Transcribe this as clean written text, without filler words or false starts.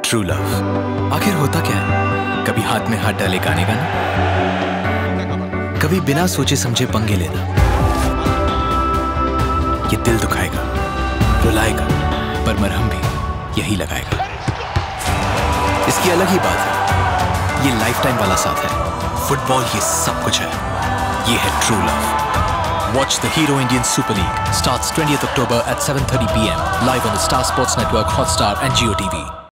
True love आखिर होता क्या है? कभी हाथ में हाथ डाले गाने गाना, कभी बिना सोचे समझे पंगे लेना। ये दिल दुखाएगा, रुलाएगा, पर मरहम भी यही लगाएगा। इसकी अलग ही बात है, ये लाइफ टाइम वाला साथ है। फुटबॉल ये सब कुछ है, ये है true love. Watch the Hero Indian Super League. Starts 20th October at 7:30 p.m. Live on the Star Sports Network, Hotstar and Jio TV.